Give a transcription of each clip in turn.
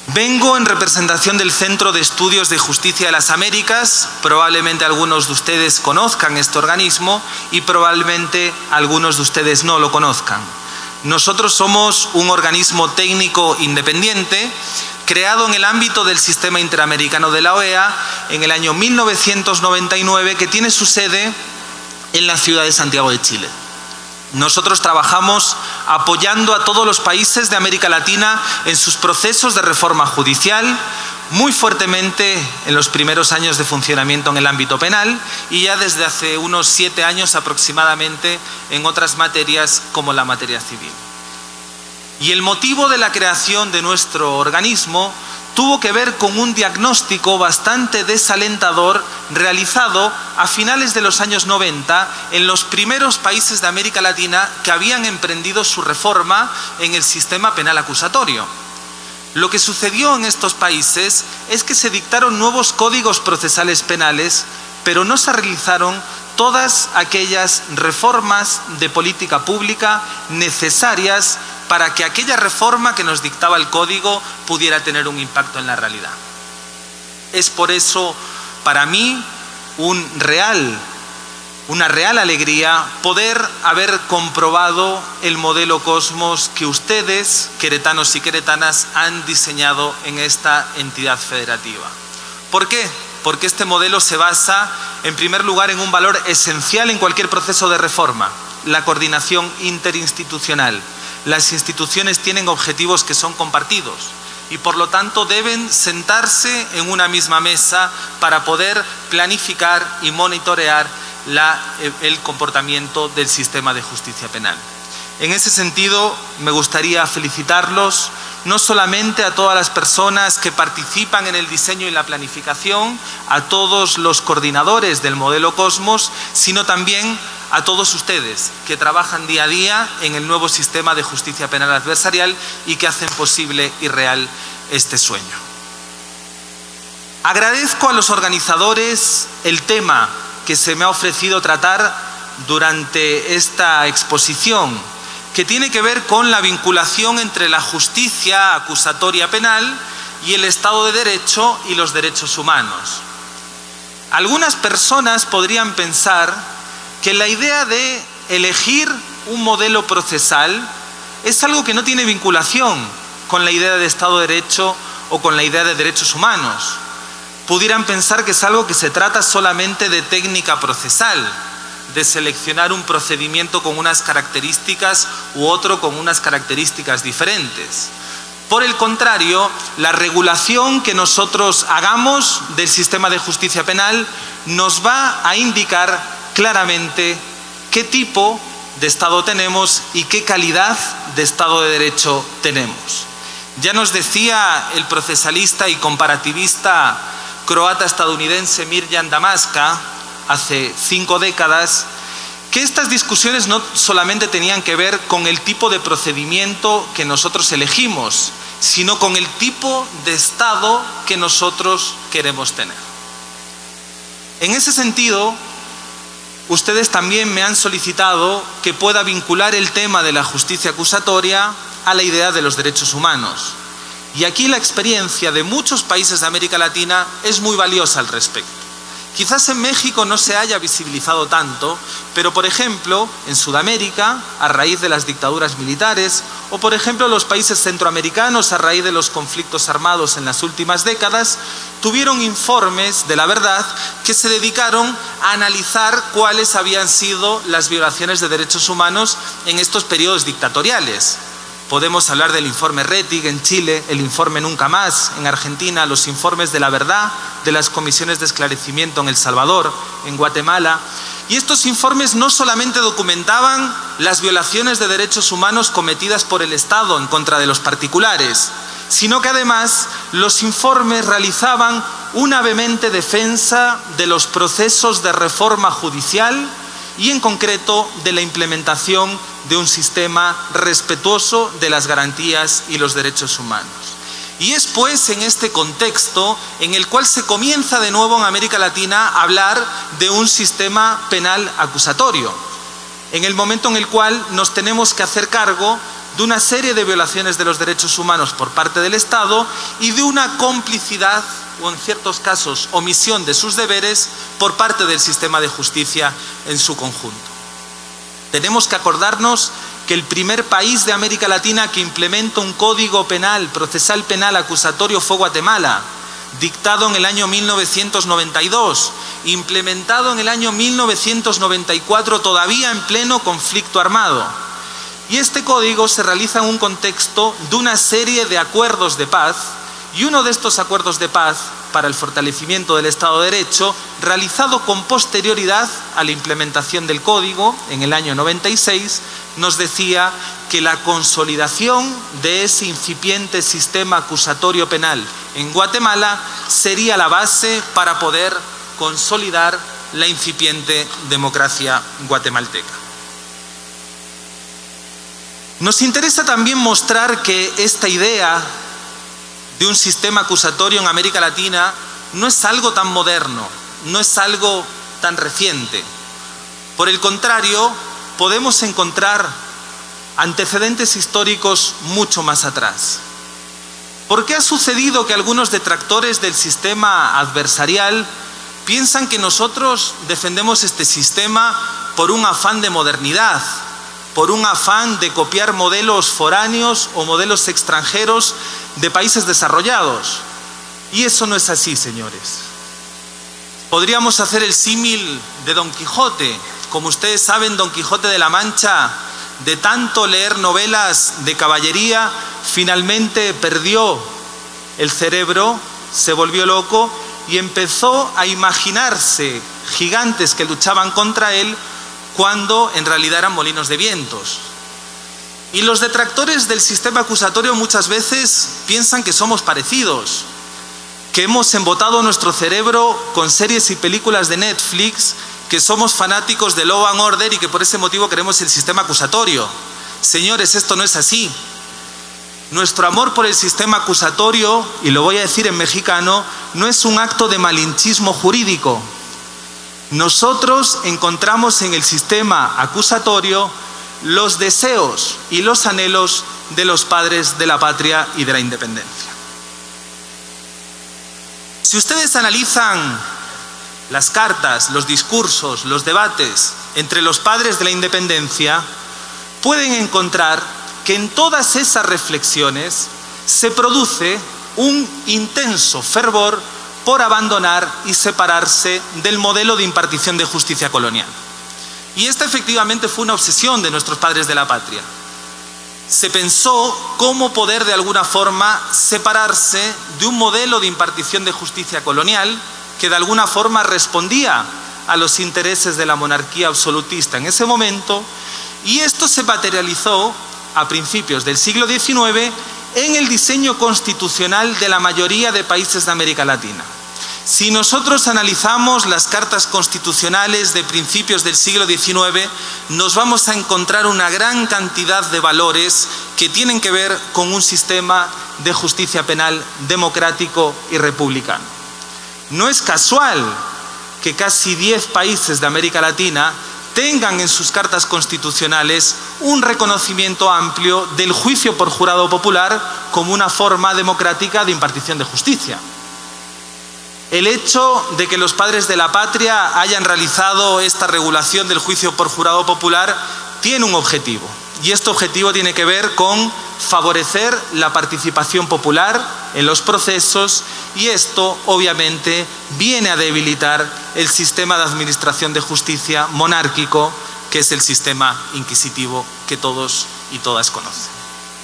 Vengo en representación del Centro de Estudios de Justicia de las Américas. Probablemente algunos de ustedes conozcan este organismo y probablemente algunos de ustedes no lo conozcan. Nosotros somos un organismo técnico independiente creado en el ámbito del Sistema Interamericano de la OEA en el año 1999, que tiene su sede en la ciudad de Santiago de Chile. Nosotros trabajamos apoyando a todos los países de América Latina en sus procesos de reforma judicial, muy fuertemente en los primeros años de funcionamiento en el ámbito penal y ya desde hace unos 7 años aproximadamente en otras materias como la materia civil. Y el motivo de la creación de nuestro organismo tuvo que ver con un diagnóstico bastante desalentador realizado a finales de los años 90 en los primeros países de América Latina que habían emprendido su reforma en el sistema penal acusatorio. Lo que sucedió en estos países es que se dictaron nuevos códigos procesales penales, pero no se realizaron todas aquellas reformas de política pública necesarias para que aquella reforma que nos dictaba el código pudiera tener un impacto en la realidad. Es por eso, para mí, una real alegría poder haber comprobado el modelo Cosmos que ustedes, queretanos y queretanas, han diseñado en esta entidad federativa. ¿Por qué? Porque este modelo se basa, en primer lugar, en un valor esencial en cualquier proceso de reforma: la coordinación interinstitucional. Las instituciones tienen objetivos que son compartidos y por lo tanto deben sentarse en una misma mesa para poder planificar y monitorear el comportamiento del sistema de justicia penal. En ese sentido, me gustaría felicitarlos, no solamente a todas las personas que participan en el diseño y la planificación, a todos los coordinadores del modelo Cosmos, sino también a todos ustedes que trabajan día a día en el nuevo sistema de justicia penal adversarial y que hacen posible y real este sueño. Agradezco a los organizadores el tema que se me ha ofrecido tratar durante esta exposición, que tiene que ver con la vinculación entre la justicia acusatoria penal y el Estado de Derecho y los derechos humanos. Algunas personas podrían pensar que la idea de elegir un modelo procesal es algo que no tiene vinculación con la idea de Estado de Derecho o con la idea de derechos humanos. Pudieran pensar que es algo que se trata solamente de técnica procesal, de seleccionar un procedimiento con unas características u otro con unas características diferentes. Por el contrario, la regulación que nosotros hagamos del sistema de justicia penal nos va a indicar claramente qué tipo de Estado tenemos y qué calidad de Estado de Derecho tenemos. Ya nos decía el procesalista y comparativista croata-estadounidense Mirjan Damaska hace 5 décadas que estas discusiones no solamente tenían que ver con el tipo de procedimiento que nosotros elegimos, sino con el tipo de Estado que nosotros queremos tener. En ese sentido, ustedes también me han solicitado que pueda vincular el tema de la justicia acusatoria a la idea de los derechos humanos. Y aquí la experiencia de muchos países de América Latina es muy valiosa al respecto. Quizás en México no se haya visibilizado tanto, pero por ejemplo en Sudamérica, a raíz de las dictaduras militares, o por ejemplo en los países centroamericanos a raíz de los conflictos armados en las últimas décadas, tuvieron informes de la verdad que se dedicaron a analizar cuáles habían sido las violaciones de derechos humanos en estos periodos dictatoriales. Podemos hablar del informe Rettig en Chile, el informe Nunca Más en Argentina, los informes de la verdad de las comisiones de esclarecimiento en El Salvador, en Guatemala. Y estos informes no solamente documentaban las violaciones de derechos humanos cometidas por el Estado en contra de los particulares, sino que además los informes realizaban una vehemente defensa de los procesos de reforma judicial y en concreto de la implementación de un sistema respetuoso de las garantías y los derechos humanos. Y es pues en este contexto en el cual se comienza de nuevo en América Latina a hablar de un sistema penal acusatorio, en el momento en el cual nos tenemos que hacer cargo de una serie de violaciones de los derechos humanos por parte del Estado y de una complicidad o, en ciertos casos, omisión de sus deberes por parte del sistema de justicia en su conjunto. Tenemos que acordarnos que el primer país de América Latina que implementa un código penal, procesal penal acusatorio fue Guatemala, dictado en el año 1992, implementado en el año 1994, todavía en pleno conflicto armado. Y este código se realiza en un contexto de una serie de acuerdos de paz, y uno de estos acuerdos de paz para el fortalecimiento del Estado de Derecho, realizado con posterioridad a la implementación del código en el año 96, nos decía que la consolidación de ese incipiente sistema acusatorio penal en Guatemala sería la base para poder consolidar la incipiente democracia guatemalteca. Nos interesa también mostrar que esta idea de un sistema acusatorio en América Latina no es algo tan moderno, no es algo tan reciente. Por el contrario, podemos encontrar antecedentes históricos mucho más atrás. ¿Por qué ha sucedido que algunos detractores del sistema adversarial piensan que nosotros defendemos este sistema por un afán de modernidad, por un afán de copiar modelos foráneos o modelos extranjeros de países desarrollados? Y eso no es así, señores. Podríamos hacer el símil de Don Quijote. Como ustedes saben, Don Quijote de la Mancha, de tanto leer novelas de caballería, finalmente perdió el cerebro, se volvió loco y empezó a imaginarse gigantes que luchaban contra él cuando en realidad eran molinos de vientos. Y los detractores del sistema acusatorio muchas veces piensan que somos parecidos, que hemos embotado nuestro cerebro con series y películas de Netflix, que somos fanáticos de Law and Order y que por ese motivo queremos el sistema acusatorio. Señores, esto no es así. Nuestro amor por el sistema acusatorio, y lo voy a decir en mexicano, no es un acto de malinchismo jurídico. Nosotros encontramos en el sistema acusatorio los deseos y los anhelos de los padres de la patria y de la independencia. Si ustedes analizan las cartas, los discursos, los debates entre los padres de la independencia, pueden encontrar que en todas esas reflexiones se produce un intenso fervor por abandonar y separarse del modelo de impartición de justicia colonial. Y esta efectivamente fue una obsesión de nuestros padres de la patria. Se pensó cómo poder de alguna forma separarse de un modelo de impartición de justicia colonial que de alguna forma respondía a los intereses de la monarquía absolutista en ese momento, y esto se materializó a principios del siglo XIX en el diseño constitucional de la mayoría de países de América Latina. Si nosotros analizamos las cartas constitucionales de principios del siglo XIX, nos vamos a encontrar una gran cantidad de valores que tienen que ver con un sistema de justicia penal democrático y republicano. No es casual que casi 10 países de América Latina tengan en sus cartas constitucionales un reconocimiento amplio del juicio por jurado popular como una forma democrática de impartición de justicia. El hecho de que los padres de la patria hayan realizado esta regulación del juicio por jurado popular tiene un objetivo, y este objetivo tiene que ver con favorecer la participación popular en los procesos, y esto obviamente viene a debilitar el sistema de administración de justicia monárquico, que es el sistema inquisitivo que todos y todas conocen.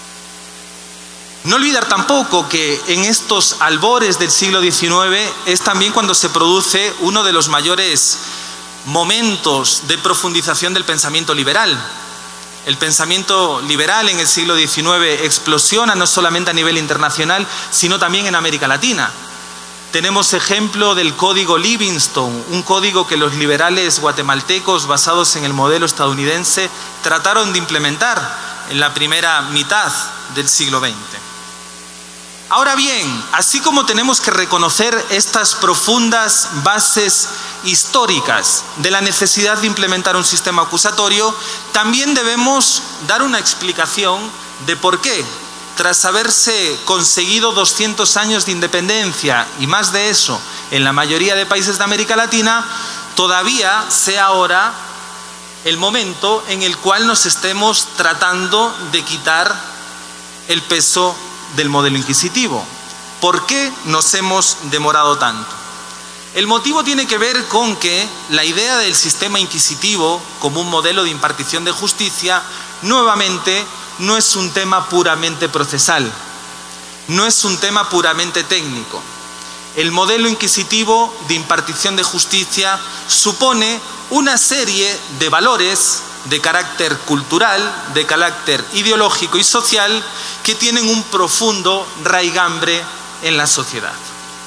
No olvidar tampoco que en estos albores del siglo XIX es también cuando se produce uno de los mayores momentos de profundización del pensamiento liberal. El pensamiento liberal en el siglo XIX explosiona no solamente a nivel internacional, sino también en América Latina. Tenemos ejemplo del Código Livingstone, un código que los liberales guatemaltecos, basados en el modelo estadounidense, trataron de implementar en la primera mitad del siglo XX. Ahora bien, así como tenemos que reconocer estas profundas bases históricas de la necesidad de implementar un sistema acusatorio, también debemos dar una explicación de por qué, tras haberse conseguido 200 años de independencia y más de eso en la mayoría de países de América Latina, todavía sea ahora el momento en el cual nos estemos tratando de quitar el peso del modelo inquisitivo. ¿Por qué nos hemos demorado tanto? El motivo tiene que ver con que la idea del sistema inquisitivo como un modelo de impartición de justicia, nuevamente, no es un tema puramente procesal, no es un tema puramente técnico. El modelo inquisitivo de impartición de justicia supone una serie de valores de carácter cultural, de carácter ideológico y social que tienen un profundo raigambre en la sociedad.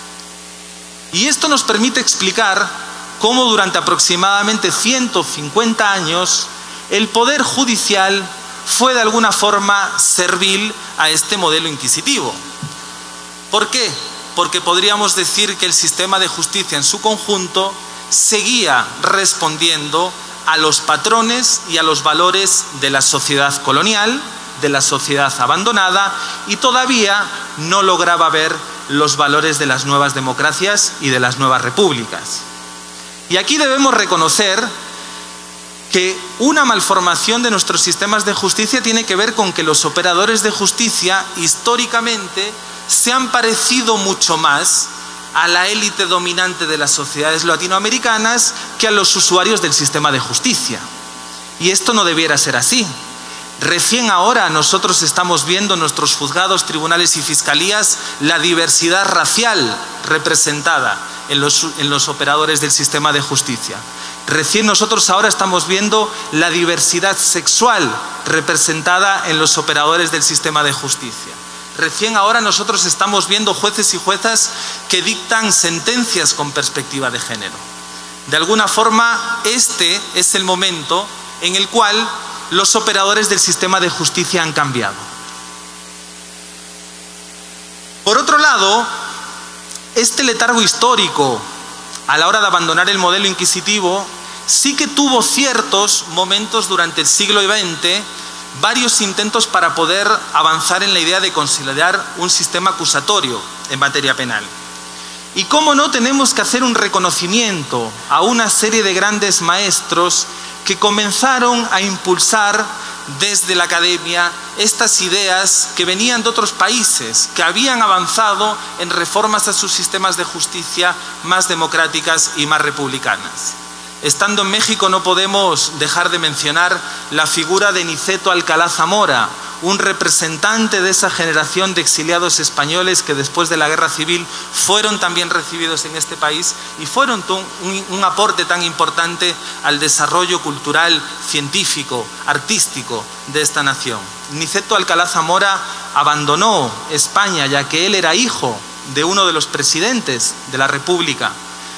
Y esto nos permite explicar cómo durante aproximadamente 150 años el Poder Judicial fue de alguna forma servil a este modelo inquisitivo. ¿Por qué? Porque podríamos decir que el sistema de justicia en su conjunto seguía respondiendo a los patrones y a los valores de la sociedad colonial, de la sociedad abandonada, y todavía no lograba ver los valores de las nuevas democracias y de las nuevas repúblicas. Y aquí debemos reconocer que una malformación de nuestros sistemas de justicia tiene que ver con que los operadores de justicia históricamente se han parecido mucho más a la élite dominante de las sociedades latinoamericanas que a los usuarios del sistema de justicia. Y esto no debiera ser así. Recién ahora nosotros estamos viendo en nuestros juzgados, tribunales y fiscalías la diversidad racial representada en los operadores del sistema de justicia. Recién nosotros ahora estamos viendo la diversidad sexual representada en los operadores del sistema de justicia. Recién ahora nosotros estamos viendo jueces y juezas que dictan sentencias con perspectiva de género. De alguna forma, este es el momento en el cual los operadores del sistema de justicia han cambiado. Por otro lado, este letargo histórico a la hora de abandonar el modelo inquisitivo sí que tuvo ciertos momentos durante el siglo XX, varios intentos para poder avanzar en la idea de consolidar un sistema acusatorio en materia penal. Y cómo no, tenemos que hacer un reconocimiento a una serie de grandes maestros que comenzaron a impulsar desde la academia estas ideas que venían de otros países, que habían avanzado en reformas a sus sistemas de justicia más democráticas y más republicanas. Estando en México no podemos dejar de mencionar la figura de Niceto Alcalá Zamora, un representante de esa generación de exiliados españoles que después de la Guerra Civil fueron también recibidos en este país y fueron un aporte tan importante al desarrollo cultural, científico, artístico de esta nación. Niceto Alcalá Zamora abandonó España ya que él era hijo de uno de los presidentes de la República.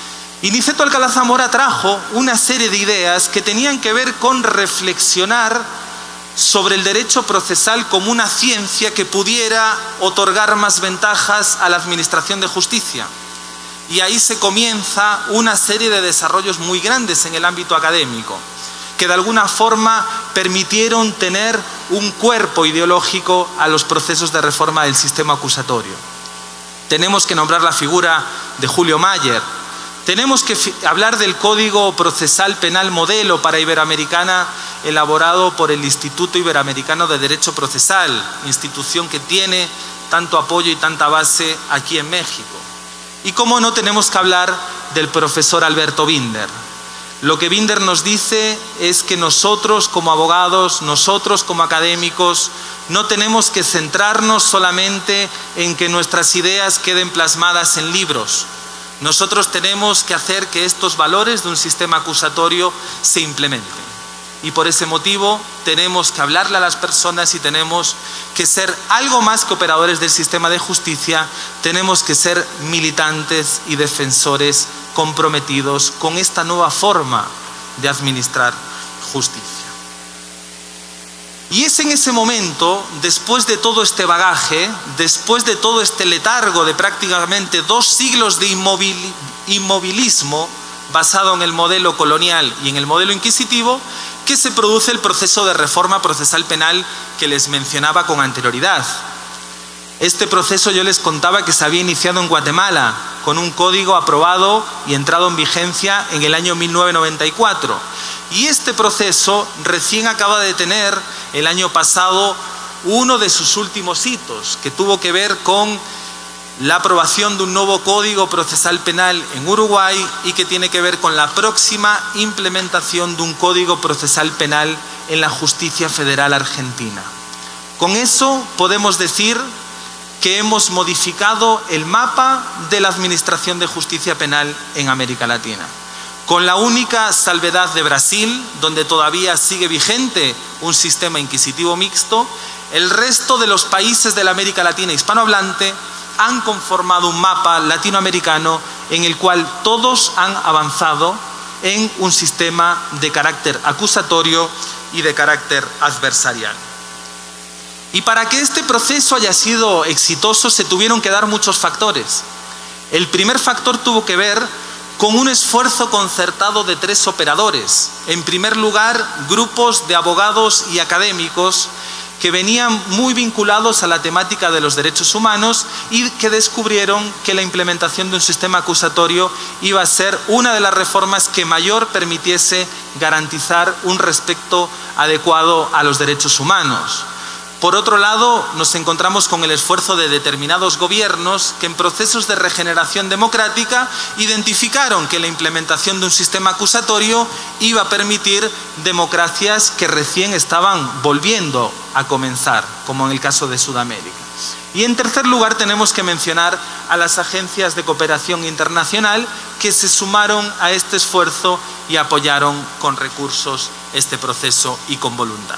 Y Niceto Alcalá Zamora trajo una serie de ideas que tenían que ver con reflexionar sobre el derecho procesal como una ciencia que pudiera otorgar más ventajas a la administración de justicia. Y ahí se comienza una serie de desarrollos muy grandes en el ámbito académico, que de alguna forma permitieron tener un cuerpo ideológico a los procesos de reforma del sistema acusatorio. Tenemos que nombrar la figura de Julio Mayer. Tenemos que hablar del Código Procesal Penal Modelo para Iberoamericana, elaborado por el Instituto Iberoamericano de Derecho Procesal, institución que tiene tanto apoyo y tanta base aquí en México. Y cómo no, tenemos que hablar del profesor Alberto Binder. Lo que Binder nos dice es que nosotros como abogados, nosotros como académicos, no tenemos que centrarnos solamente en que nuestras ideas queden plasmadas en libros. Nosotros tenemos que hacer que estos valores de un sistema acusatorio se implementen. Y por ese motivo tenemos que hablarle a las personas y tenemos que ser algo más que operadores del sistema de justicia, tenemos que ser militantes y defensores comprometidos con esta nueva forma de administrar justicia. Y es en ese momento, después de todo este bagaje, después de todo este letargo de prácticamente 2 siglos de inmovilismo basado en el modelo colonial y en el modelo inquisitivo, que se produce el proceso de reforma procesal penal que les mencionaba con anterioridad. Este proceso yo les contaba que se había iniciado en Guatemala con un código aprobado y entrado en vigencia en el año 1994. Y este proceso recién acaba de tener el año pasado uno de sus últimos hitos, que tuvo que ver con la aprobación de un nuevo Código Procesal Penal en Uruguay y que tiene que ver con la próxima implementación de un Código Procesal Penal en la Justicia Federal Argentina. Con eso podemos decir que hemos modificado el mapa de la Administración de Justicia Penal en América Latina. Con la única salvedad de Brasil, donde todavía sigue vigente un sistema inquisitivo mixto, el resto de los países de la América Latina hispanohablante han conformado un mapa latinoamericano en el cual todos han avanzado en un sistema de carácter acusatorio y de carácter adversarial. Y para que este proceso haya sido exitoso se tuvieron que dar muchos factores. El primer factor tuvo que ver con un esfuerzo concertado de tres operadores. En primer lugar, grupos de abogados y académicos que venían muy vinculados a la temática de los derechos humanos y que descubrieron que la implementación de un sistema acusatorio iba a ser una de las reformas que mayor permitiese garantizar un respeto adecuado a los derechos humanos. Por otro lado, nos encontramos con el esfuerzo de determinados gobiernos que en procesos de regeneración democrática identificaron que la implementación de un sistema acusatorio iba a permitir democracias que recién estaban volviendo a comenzar, como en el caso de Sudamérica. Y en tercer lugar tenemos que mencionar a las agencias de cooperación internacional que se sumaron a este esfuerzo y apoyaron con recursos este proceso y con voluntad.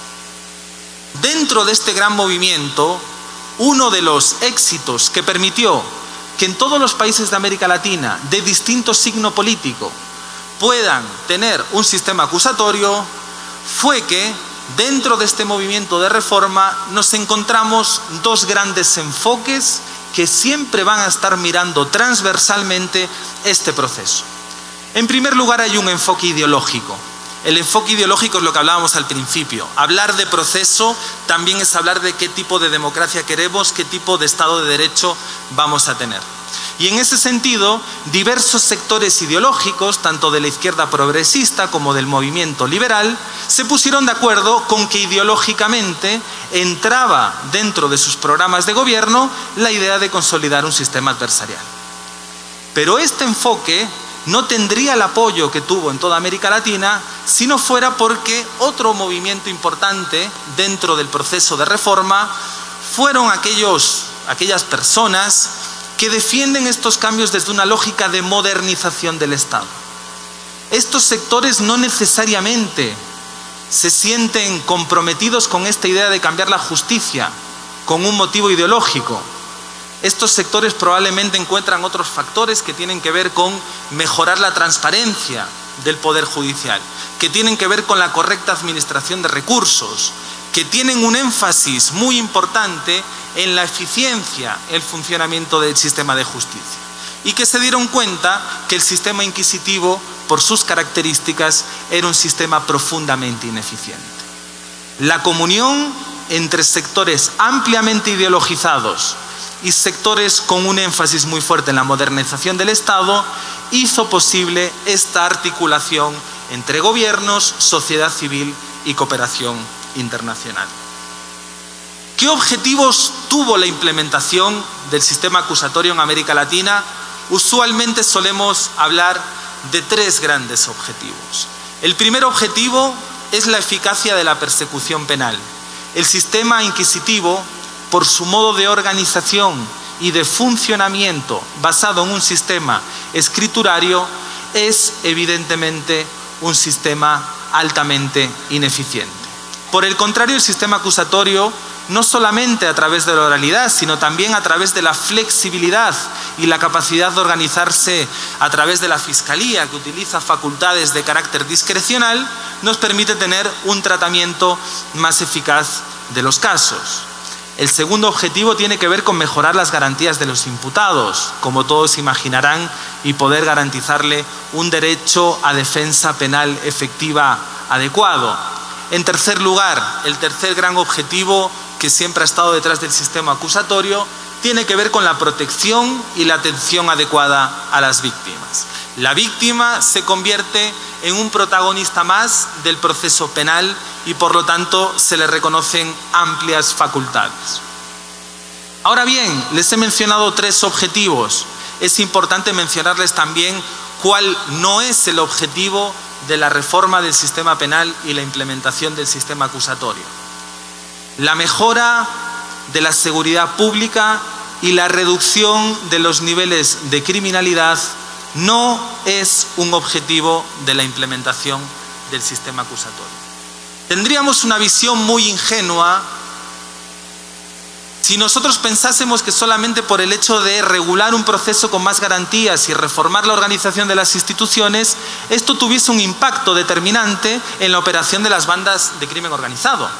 Dentro de este gran movimiento, uno de los éxitos que permitió que en todos los países de América Latina, de distinto signo político, puedan tener un sistema acusatorio, fue que dentro de este movimiento de reforma nos encontramos dos grandes enfoques que siempre van a estar mirando transversalmente este proceso. En primer lugar, hay un enfoque ideológico. El enfoque ideológico es lo que hablábamos al principio. Hablar de proceso también es hablar de qué tipo de democracia queremos, qué tipo de Estado de Derecho vamos a tener. Y en ese sentido, diversos sectores ideológicos, tanto de la izquierda progresista como del movimiento liberal, se pusieron de acuerdo con que ideológicamente entraba dentro de sus programas de gobierno la idea de consolidar un sistema adversarial. Pero este enfoque no tendría el apoyo que tuvo en toda América Latina si no fuera porque otro movimiento importante dentro del proceso de reforma fueron aquellas personas que defienden estos cambios desde una lógica de modernización del Estado. Estos sectores no necesariamente se sienten comprometidos con esta idea de cambiar la justicia con un motivo ideológico. Estos sectores probablemente encuentran otros factores que tienen que ver con mejorar la transparencia del Poder Judicial, que tienen que ver con la correcta administración de recursos, que tienen un énfasis muy importante en la eficiencia, el funcionamiento del sistema de justicia, y que se dieron cuenta que el sistema inquisitivo, por sus características, era un sistema profundamente ineficiente. La comunión entre sectores ampliamente ideologizados y sectores con un énfasis muy fuerte en la modernización del Estado hizo posible esta articulación entre gobiernos, sociedad civil y cooperación internacional. ¿Qué objetivos tuvo la implementación del sistema acusatorio en América Latina? Usualmente solemos hablar de tres grandes objetivos. El primer objetivo es la eficacia de la persecución penal. El sistema inquisitivo, por su modo de organización y de funcionamiento basado en un sistema escriturario, es evidentemente un sistema altamente ineficiente. Por el contrario, el sistema acusatorio, no solamente a través de la oralidad, sino también a través de la flexibilidad y la capacidad de organizarse a través de la Fiscalía, que utiliza facultades de carácter discrecional, nos permite tener un tratamiento más eficaz de los casos. El segundo objetivo tiene que ver con mejorar las garantías de los imputados, como todos imaginarán, y poder garantizarle un derecho a defensa penal efectiva adecuado. En tercer lugar, el tercer gran objetivo que siempre ha estado detrás del sistema acusatorio tiene que ver con la protección y la atención adecuada a las víctimas. La víctima se convierte en un protagonista más del proceso penal y por lo tanto se le reconocen amplias facultades. Ahora bien, les he mencionado tres objetivos. Es importante mencionarles también cuál no es el objetivo de la reforma del sistema penal y la implementación del sistema acusatorio. La mejora de la seguridad pública y la reducción de los niveles de criminalidad no es un objetivo de la implementación del sistema acusatorio. Tendríamos una visión muy ingenua si nosotros pensásemos que solamente por el hecho de regular un proceso con más garantías y reformar la organización de las instituciones, esto tuviese un impacto determinante en la operación de las bandas de crimen organizado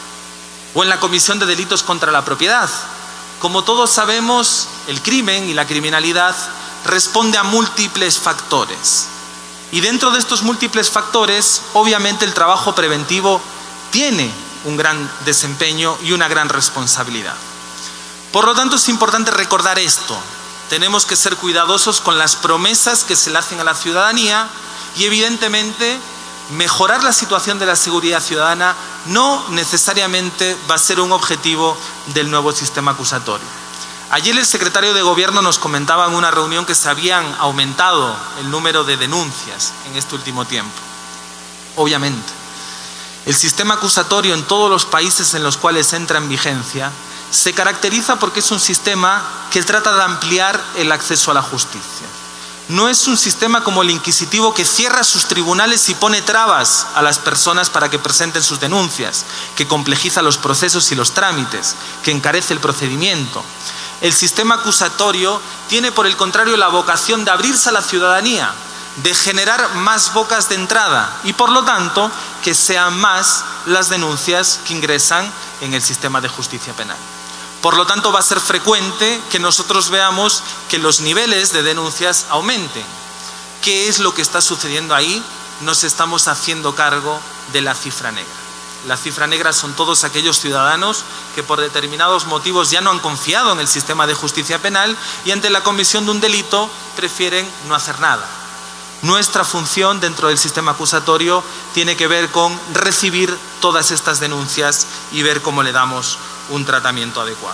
o en la comisión de delitos contra la propiedad. Como todos sabemos, el crimen y la criminalidad responde a múltiples factores. Y dentro de estos múltiples factores, obviamente el trabajo preventivo tiene un gran desempeño y una gran responsabilidad. Por lo tanto, es importante recordar esto. Tenemos que ser cuidadosos con las promesas que se le hacen a la ciudadanía y, evidentemente, mejorar la situación de la seguridad ciudadana no necesariamente va a ser un objetivo del nuevo sistema acusatorio. Ayer el secretario de Gobierno nos comentaba en una reunión que se habían aumentado el número de denuncias en este último tiempo. Obviamente, el sistema acusatorio en todos los países en los cuales entra en vigencia se caracteriza porque es un sistema que trata de ampliar el acceso a la justicia. No es un sistema como el inquisitivo que cierra sus tribunales y pone trabas a las personas para que presenten sus denuncias, que complejiza los procesos y los trámites, que encarece el procedimiento. El sistema acusatorio tiene, por el contrario, la vocación de abrirse a la ciudadanía, de generar más bocas de entrada y, por lo tanto, que sean más las denuncias que ingresan en el sistema de justicia penal. Por lo tanto, va a ser frecuente que nosotros veamos que los niveles de denuncias aumenten. ¿Qué es lo que está sucediendo ahí? Nos estamos haciendo cargo de la cifra negra. La cifra negra son todos aquellos ciudadanos que por determinados motivos ya no han confiado en el sistema de justicia penal y ante la comisión de un delito prefieren no hacer nada. Nuestra función dentro del sistema acusatorio tiene que ver con recibir todas estas denuncias y ver cómo le damos un tratamiento adecuado.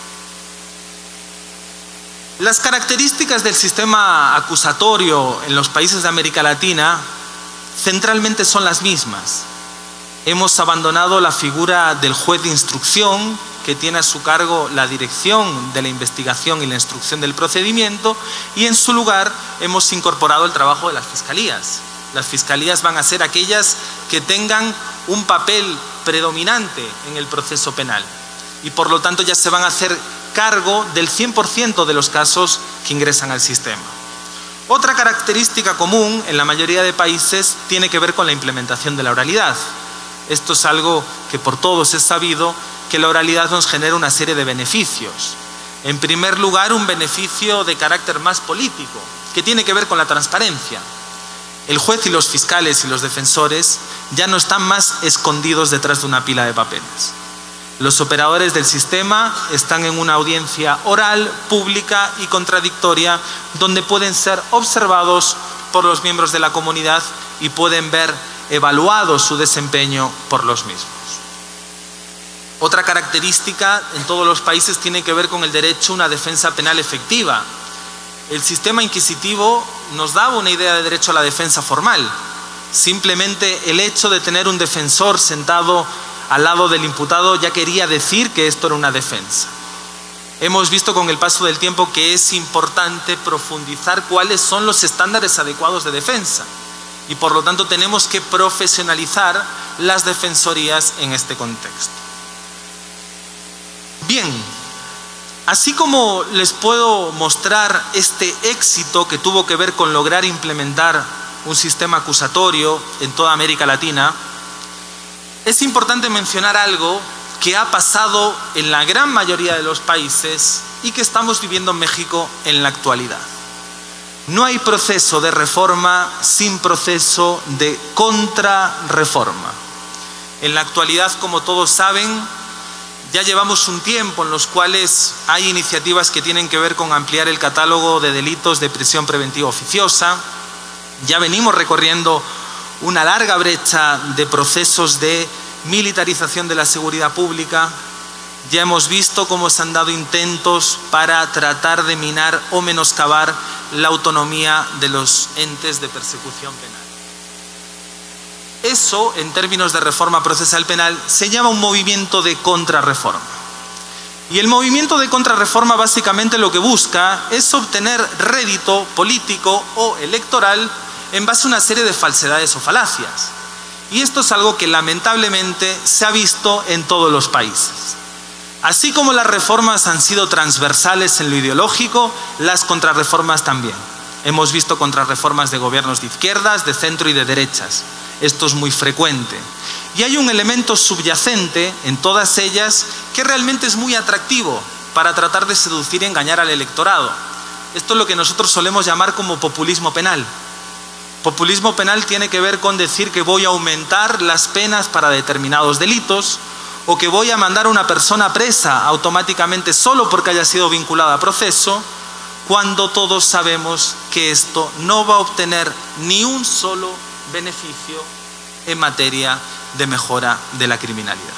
Las características del sistema acusatorio en los países de América Latina centralmente son las mismas. Hemos abandonado la figura del juez de instrucción, que tiene a su cargo la dirección de la investigación y la instrucción del procedimiento, y en su lugar hemos incorporado el trabajo de las fiscalías. Las fiscalías van a ser aquellas que tengan un papel predominante en el proceso penal y por lo tanto ya se van a hacer cargo del 100% de los casos que ingresan al sistema. Otra característica común en la mayoría de países tiene que ver con la implementación de la oralidad. Esto es algo que por todos es sabido, que la oralidad nos genera una serie de beneficios. En primer lugar, un beneficio de carácter más político, que tiene que ver con la transparencia. El juez y los fiscales y los defensores ya no están más escondidos detrás de una pila de papeles. Los operadores del sistema están en una audiencia oral, pública y contradictoria, donde pueden ser observados por los miembros de la comunidad y pueden ver evaluado su desempeño por los mismos. Otra característica en todos los países tiene que ver con el derecho a una defensa penal efectiva. El sistema inquisitivo nos daba una idea de derecho a la defensa formal. Simplemente el hecho de tener un defensor sentado al lado del imputado ya quería decir que esto era una defensa. Hemos visto con el paso del tiempo que es importante profundizar cuáles son los estándares adecuados de defensa. Y por lo tanto tenemos que profesionalizar las defensorías en este contexto. Bien, así como les puedo mostrar este éxito que tuvo que ver con lograr implementar un sistema acusatorio en toda América Latina, es importante mencionar algo que ha pasado en la gran mayoría de los países y que estamos viviendo en México en la actualidad. No hay proceso de reforma sin proceso de contrarreforma. En la actualidad, como todos saben, ya llevamos un tiempo en los cuales hay iniciativas que tienen que ver con ampliar el catálogo de delitos de prisión preventiva oficiosa. Ya venimos recorriendo una larga brecha de procesos de militarización de la seguridad pública. Ya hemos visto cómo se han dado intentos para tratar de minar o menoscabar la autonomía de los entes de persecución penal. Eso, en términos de reforma procesal penal, se llama un movimiento de contrarreforma. Y el movimiento de contrarreforma básicamente lo que busca es obtener rédito político o electoral en base a una serie de falsedades o falacias. Y esto es algo que lamentablemente se ha visto en todos los países. Así como las reformas han sido transversales en lo ideológico, las contrarreformas también. Hemos visto contrarreformas de gobiernos de izquierdas, de centro y de derechas. Esto es muy frecuente. Y hay un elemento subyacente en todas ellas que realmente es muy atractivo para tratar de seducir y engañar al electorado. Esto es lo que nosotros solemos llamar como populismo penal. Populismo penal tiene que ver con decir que voy a aumentar las penas para determinados delitos o que voy a mandar a una persona presa automáticamente solo porque haya sido vinculada a proceso, cuando todos sabemos que esto no va a obtener ni un solo beneficio en materia de mejora de la criminalidad.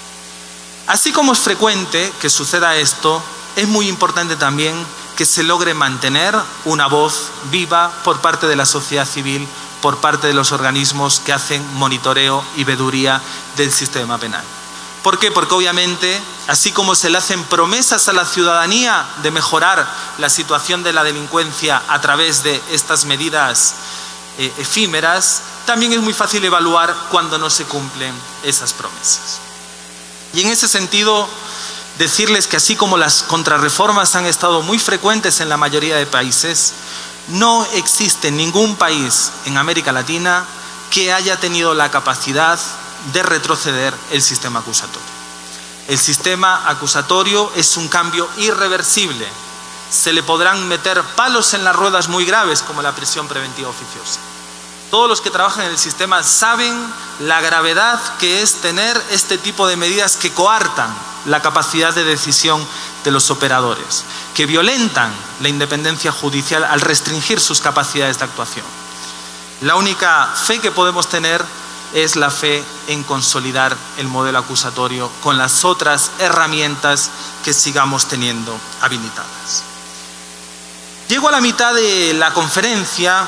Así como es frecuente que suceda esto, es muy importante también que se logre mantener una voz viva por parte de la sociedad civil, por parte de los organismos que hacen monitoreo y veeduría del sistema penal. ¿Por qué? Porque obviamente, así como se le hacen promesas a la ciudadanía de mejorar la situación de la delincuencia a través de estas medidas efímeras, también es muy fácil evaluar cuando no se cumplen esas promesas. Y en ese sentido, decirles que así como las contrarreformas han estado muy frecuentes en la mayoría de países, no existe ningún país en América Latina que haya tenido la capacidad de retroceder el sistema acusatorio. El sistema acusatorio es un cambio irreversible. Se le podrán meter palos en las ruedas muy graves como la prisión preventiva oficiosa. Todos los que trabajan en el sistema saben la gravedad que es tener este tipo de medidas que coartan la capacidad de decisión de los operadores, que violentan la independencia judicial al restringir sus capacidades de actuación. La única fe que podemos tener es la fe en consolidar el modelo acusatorio con las otras herramientas que sigamos teniendo habilitadas. Llego a la mitad de la conferencia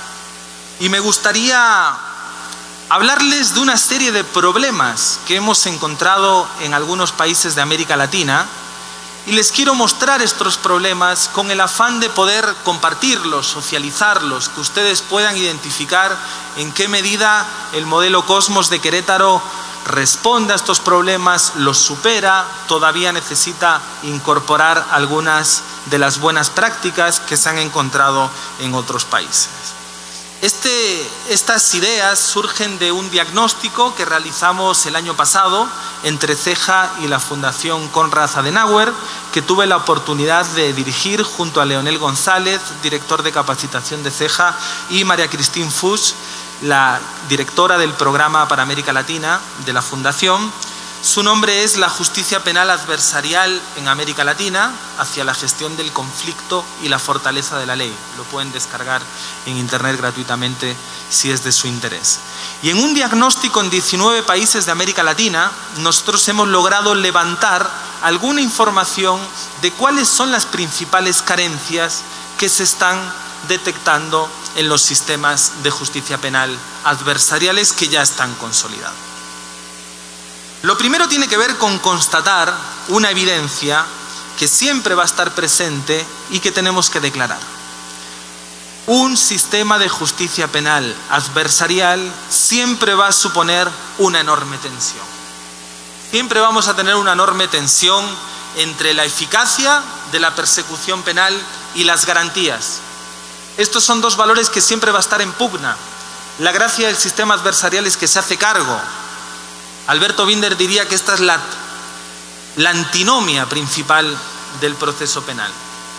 y me gustaría hablarles de una serie de problemas que hemos encontrado en algunos países de América Latina y les quiero mostrar estos problemas con el afán de poder compartirlos, socializarlos, que ustedes puedan identificar en qué medida el modelo Cosmos de Querétaro responde a estos problemas, los supera, todavía necesita incorporar algunas de las buenas prácticas que se han encontrado en otros países. Estas ideas surgen de un diagnóstico que realizamos el año pasado entre CEJA y la Fundación Konrad Adenauer, que tuve la oportunidad de dirigir junto a Leonel González, director de capacitación de CEJA, y María Cristín Fuchs, la directora del programa para América Latina de la Fundación. Su nombre es La justicia penal adversarial en América Latina hacia la gestión del conflicto y la fortaleza de la ley. Lo pueden descargar en internet gratuitamente si es de su interés. Y en un diagnóstico en 19 países de América Latina, nosotros hemos logrado levantar alguna información de cuáles son las principales carencias que se están detectando en los sistemas de justicia penal adversariales que ya están consolidados. Lo primero tiene que ver con constatar una evidencia que siempre va a estar presente y que tenemos que declarar. Un sistema de justicia penal adversarial siempre va a suponer una enorme tensión. Siempre vamos a tener una enorme tensión entre la eficacia de la persecución penal y las garantías. Estos son dos valores que siempre va a estar en pugna. La gracia del sistema adversarial es que se hace cargo. Alberto Binder diría que esta es la la antinomia principal del proceso penal.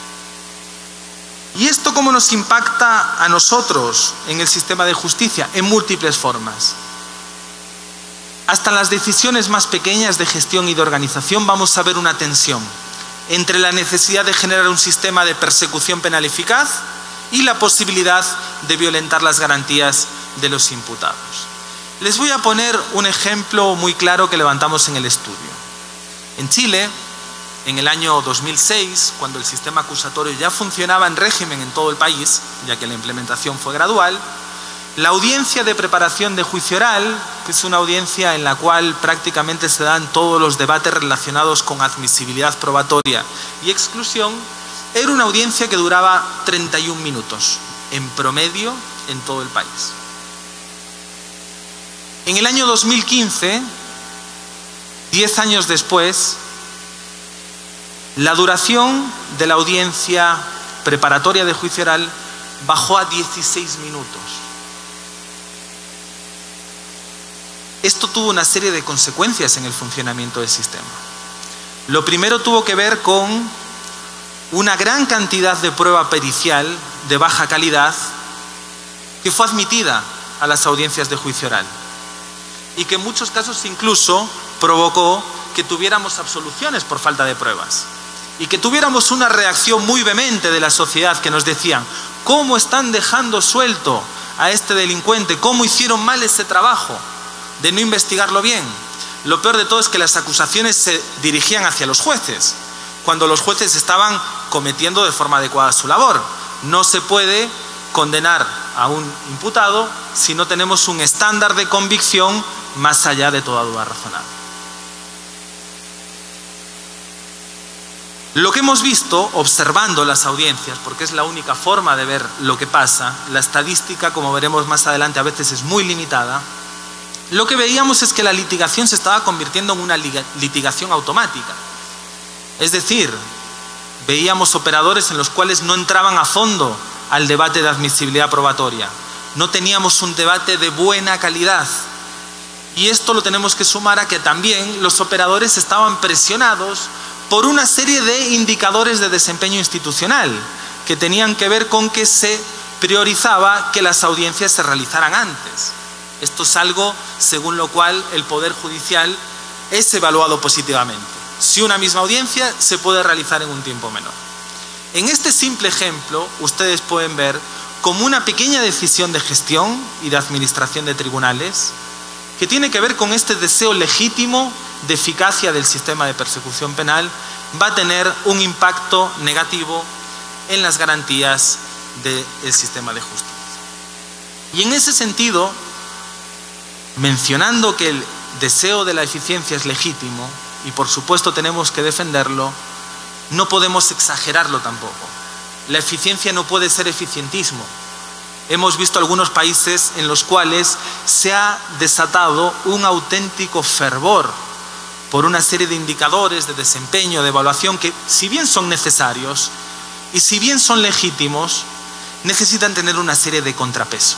¿Y esto cómo nos impacta a nosotros en el sistema de justicia? En múltiples formas. Hasta en las decisiones más pequeñas de gestión y de organización vamos a ver una tensión entre la necesidad de generar un sistema de persecución penal eficaz y la posibilidad de violentar las garantías de los imputados. Les voy a poner un ejemplo muy claro que levantamos en el estudio. En Chile, en el año 2006, cuando el sistema acusatorio ya funcionaba en régimen en todo el país, ya que la implementación fue gradual, la audiencia de preparación de juicio oral, que es una audiencia en la cual prácticamente se dan todos los debates relacionados con admisibilidad probatoria y exclusión, era una audiencia que duraba 31 minutos, en promedio, en todo el país. En el año 2015, 10 años después, la duración de la audiencia preparatoria de juicio oral bajó a 16 minutos. Esto tuvo una serie de consecuencias en el funcionamiento del sistema. Lo primero tuvo que ver con una gran cantidad de prueba pericial de baja calidad que fue admitida a las audiencias de juicio oral y que en muchos casos incluso provocó que tuviéramos absoluciones por falta de pruebas y que tuviéramos una reacción muy vehemente de la sociedad que nos decían: ¿cómo están dejando suelto a este delincuente? ¿Cómo hicieron mal ese trabajo de no investigarlo bien? Lo peor de todo es que las acusaciones se dirigían hacia los jueces, cuando los jueces estaban cometiendo de forma adecuada su labor. No se puede condenar a un imputado si no tenemos un estándar de convicción más allá de toda duda razonable. Lo que hemos visto observando las audiencias, porque es la única forma de ver lo que pasa, la estadística, como veremos más adelante, a veces es muy limitada. Lo que veíamos es que la litigación se estaba convirtiendo en una litigación automática. Es decir, veíamos operadores en los cuales no entraban a fondo al debate de admisibilidad probatoria. No teníamos un debate de buena calidad. Y esto lo tenemos que sumar a que también los operadores estaban presionados por una serie de indicadores de desempeño institucional que tenían que ver con que se priorizaba que las audiencias se realizaran antes. Esto es algo según lo cual el Poder Judicial es evaluado positivamente. Si una misma audiencia se puede realizar en un tiempo menor. En este simple ejemplo, ustedes pueden ver como una pequeña decisión de gestión y de administración de tribunales que tiene que ver con este deseo legítimo de eficacia del sistema de persecución penal va a tener un impacto negativo en las garantías del sistema de justicia. Y en ese sentido, mencionando que el deseo de la eficiencia es legítimo y por supuesto tenemos que defenderlo, no podemos exagerarlo tampoco. La eficiencia no puede ser eficientismo. Hemos visto algunos países en los cuales se ha desatado un auténtico fervor por una serie de indicadores de desempeño, de evaluación, que si bien son necesarios y si bien son legítimos, necesitan tener una serie de contrapesos.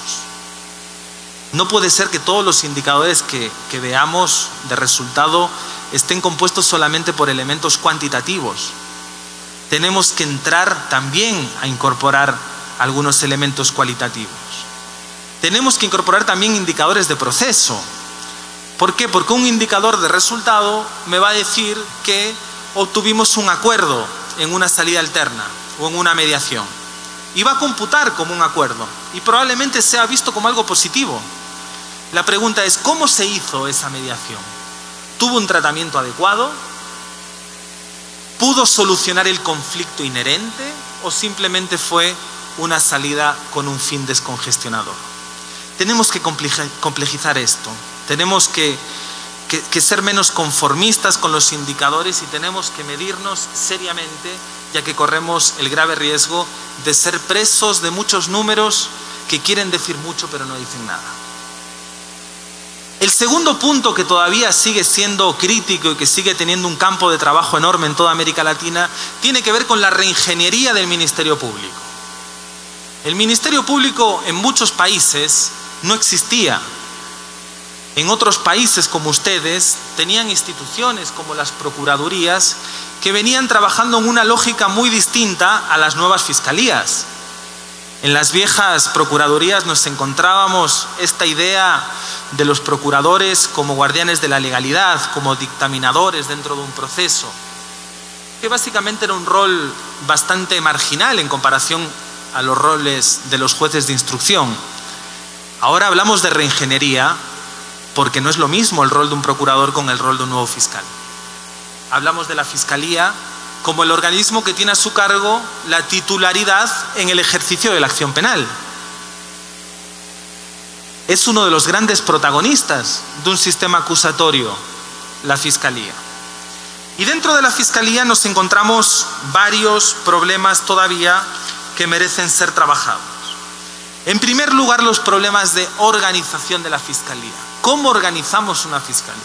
No puede ser que todos los indicadores que veamos de resultado estén compuestos solamente por elementos cuantitativos. Tenemos que entrar también a incorporar algunos elementos cualitativos. Tenemos que incorporar también indicadores de proceso. ¿Por qué? Porque un indicador de resultado me va a decir que obtuvimos un acuerdo en una salida alterna o en una mediación. Y va a computar como un acuerdo y probablemente sea visto como algo positivo. La pregunta es, ¿cómo se hizo esa mediación? ¿Tuvo un tratamiento adecuado? ¿Pudo solucionar el conflicto inherente o simplemente fue una salida con un fin descongestionador? Tenemos que complejizar esto. Tenemos que ser menos conformistas con los indicadores y tenemos que medirnos seriamente, ya que corremos el grave riesgo de ser presos de muchos números que quieren decir mucho pero no dicen nada. El segundo punto que todavía sigue siendo crítico y que sigue teniendo un campo de trabajo enorme en toda América Latina tiene que ver con la reingeniería del Ministerio Público. El Ministerio Público en muchos países no existía. En otros países como ustedes tenían instituciones como las procuradurías que venían trabajando en una lógica muy distinta a las nuevas fiscalías. En las viejas procuradurías nos encontrábamos esta idea de los procuradores como guardianes de la legalidad, como dictaminadores dentro de un proceso, que básicamente era un rol bastante marginal en comparación a los roles de los jueces de instrucción. Ahora hablamos de reingeniería porque no es lo mismo el rol de un procurador con el rol de un nuevo fiscal. Hablamos de la Fiscalía como el organismo que tiene a su cargo la titularidad en el ejercicio de la acción penal. Es uno de los grandes protagonistas de un sistema acusatorio, la Fiscalía. Y dentro de la Fiscalía nos encontramos varios problemas todavía que merecen ser trabajados. En primer lugar, los problemas de organización de la Fiscalía. ¿Cómo organizamos una Fiscalía?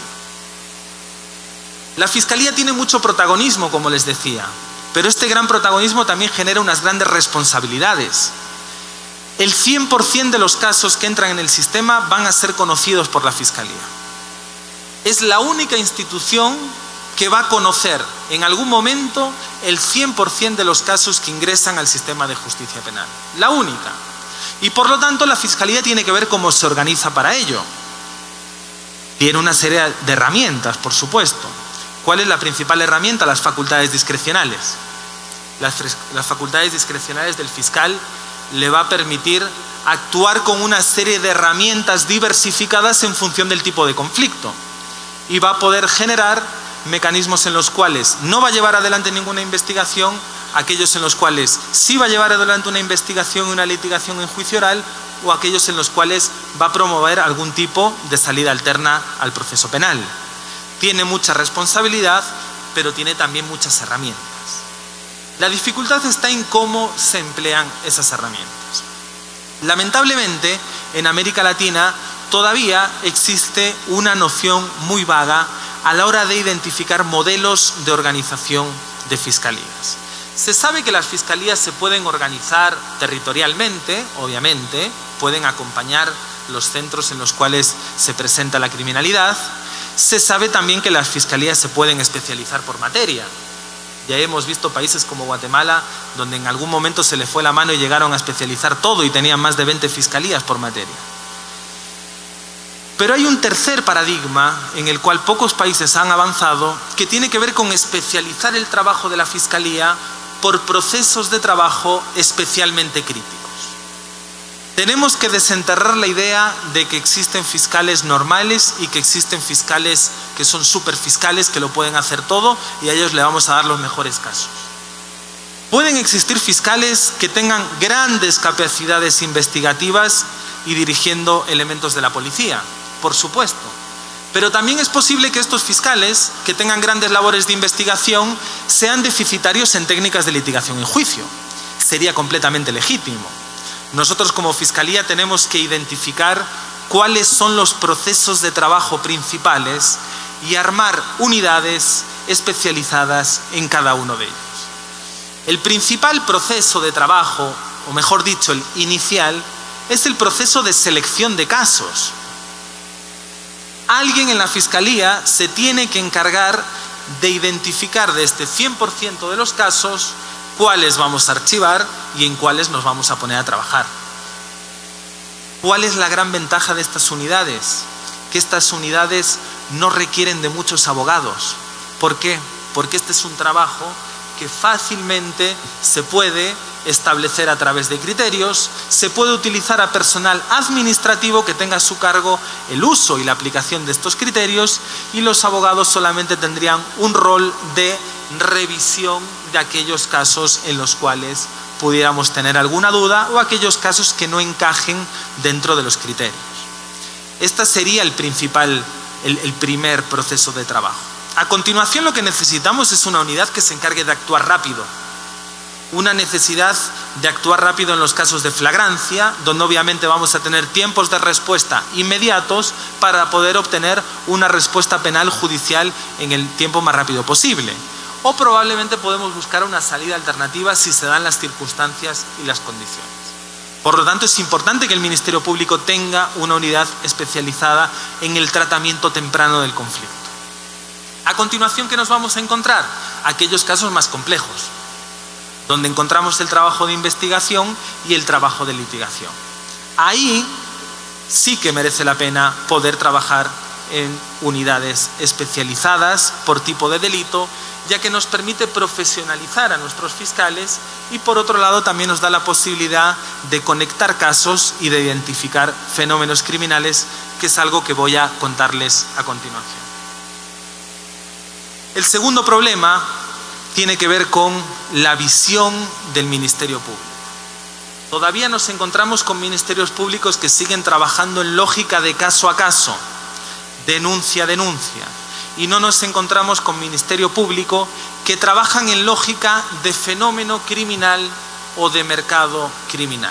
La Fiscalía tiene mucho protagonismo, como les decía, pero este gran protagonismo también genera unas grandes responsabilidades. El 100% de los casos que entran en el sistema van a ser conocidos por la Fiscalía. Es la única institución que va a conocer en algún momento el 100% de los casos que ingresan al sistema de justicia penal. La única. Y por lo tanto la Fiscalía tiene que ver cómo se organiza para ello. Tiene una serie de herramientas, por supuesto. ¿Cuál es la principal herramienta? Las facultades discrecionales. Las facultades discrecionales del fiscal le va a permitir actuar con una serie de herramientas diversificadas en función del tipo de conflicto. Y va a poder generar mecanismos en los cuales no va a llevar adelante ninguna investigación, aquellos en los cuales sí va a llevar adelante una investigación y una litigación en juicio oral, o aquellos en los cuales va a promover algún tipo de salida alterna al proceso penal. Tiene mucha responsabilidad, pero tiene también muchas herramientas. La dificultad está en cómo se emplean esas herramientas. Lamentablemente, en América Latina todavía existe una noción muy vaga a la hora de identificar modelos de organización de fiscalías. Se sabe que las fiscalías se pueden organizar territorialmente, obviamente, pueden acompañar los centros en los cuales se presenta la criminalidad. Se sabe también que las fiscalías se pueden especializar por materia. Ya hemos visto países como Guatemala, donde en algún momento se le fue la mano y llegaron a especializar todo y tenían más de 20 fiscalías por materia. Pero hay un tercer paradigma en el cual pocos países han avanzado, que tiene que ver con especializar el trabajo de la Fiscalía por procesos de trabajo especialmente críticos. Tenemos que desenterrar la idea de que existen fiscales normales y que existen fiscales que son superfiscales, que lo pueden hacer todo y a ellos le vamos a dar los mejores casos. Pueden existir fiscales que tengan grandes capacidades investigativas y dirigiendo elementos de la policía, por supuesto. Pero también es posible que estos fiscales, que tengan grandes labores de investigación, sean deficitarios en técnicas de litigación en juicio. Sería completamente legítimo. Nosotros como Fiscalía tenemos que identificar cuáles son los procesos de trabajo principales y armar unidades especializadas en cada uno de ellos. El principal proceso de trabajo, o mejor dicho, el inicial, es el proceso de selección de casos. Alguien en la Fiscalía se tiene que encargar de identificar de este 100% de los casos cuáles vamos a archivar y en cuáles nos vamos a poner a trabajar. ¿Cuál es la gran ventaja de estas unidades? Que estas unidades no requieren de muchos abogados. ¿Por qué? Porque este es un trabajo que fácilmente se puede establecer a través de criterios, se puede utilizar a personal administrativo que tenga a su cargo el uso y la aplicación de estos criterios, y los abogados solamente tendrían un rol de revisión de aquellos casos en los cuales pudiéramos tener alguna duda o aquellos casos que no encajen dentro de los criterios. Este sería el primer proceso de trabajo. A continuación, lo que necesitamos es una unidad que se encargue de actuar rápido. Una necesidad de actuar rápido en los casos de flagrancia, donde obviamente vamos a tener tiempos de respuesta inmediatos para poder obtener una respuesta penal judicial en el tiempo más rápido posible. O probablemente podemos buscar una salida alternativa si se dan las circunstancias y las condiciones. Por lo tanto, es importante que el Ministerio Público tenga una unidad especializada en el tratamiento temprano del conflicto. A continuación, ¿qué nos vamos a encontrar? Aquellos casos más complejos, donde encontramos el trabajo de investigación y el trabajo de litigación. Ahí sí que merece la pena poder trabajar en unidades especializadas por tipo de delito, ya que nos permite profesionalizar a nuestros fiscales y, por otro lado, también nos da la posibilidad de conectar casos y de identificar fenómenos criminales, que es algo que voy a contarles a continuación. El segundo problema tiene que ver con la visión del Ministerio Público. Todavía nos encontramos con ministerios públicos que siguen trabajando en lógica de caso a caso, denuncia a denuncia, y no nos encontramos con Ministerio Público que trabajan en lógica de fenómeno criminal o de mercado criminal.